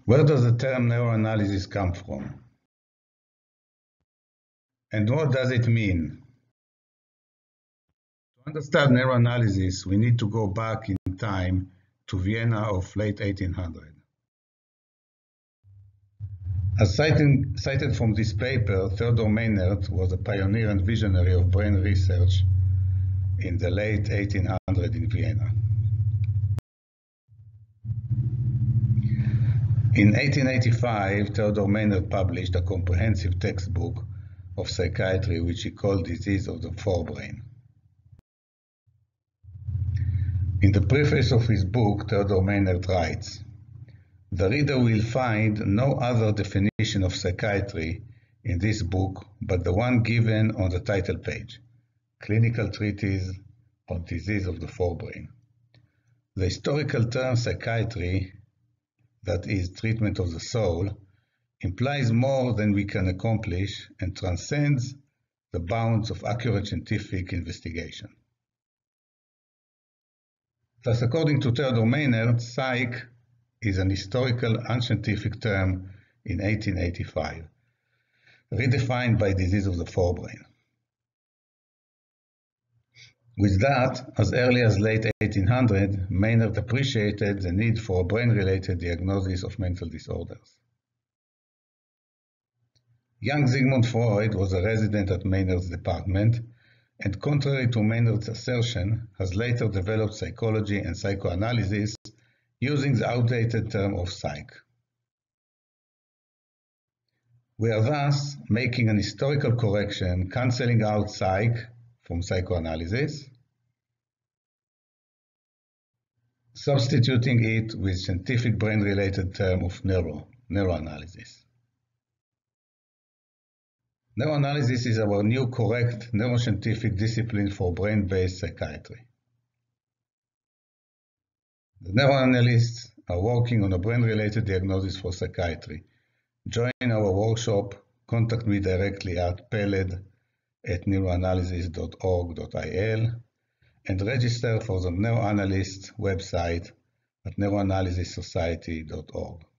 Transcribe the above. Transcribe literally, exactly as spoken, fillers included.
Where does the term neuroanalysis come from? And what does it mean? To understand neuroanalysis, we need to go back in time to Vienna of late eighteen hundred. As cited, cited from this paper, Theodor Maynard was a pioneer and visionary of brain research in the late eighteen hundreds in Vienna. In eighteen eighty-five, Theodor Maynard published a comprehensive textbook of psychiatry, which he called Disease of the Forebrain. In the preface of his book, Theodor Maynard writes, "The reader will find no other definition of psychiatry in this book but the one given on the title page, Clinical Treatise on Disease of the Forebrain. The historical term psychiatry, that is, treatment of the soul, implies more than we can accomplish and transcends the bounds of accurate scientific investigation." Thus, according to Theodor Maynard, psych is an historical, unscientific term in eighteen eighty-five, redefined by disease of the forebrain. With that, as early as late eighteen hundred, Maynard appreciated the need for a brain-related diagnosis of mental disorders. Young Sigmund Freud was a resident at Maynard's department, and contrary to Maynard's assertion, has later developed psychology and psychoanalysis using the outdated term of psych. We are thus making an historical correction, cancelling out psych from psychoanalysis, substituting it with scientific brain-related term of neuro, neuroanalysis. Neuroanalysis is our new correct neuroscientific discipline for brain-based psychiatry. The neuroanalysts are working on a brain-related diagnosis for psychiatry. Join our workshop, contact me directly at peled at neuroanalysis dot org dot I L and register for the Neuroanalyst website at neuroanalysis society dot org.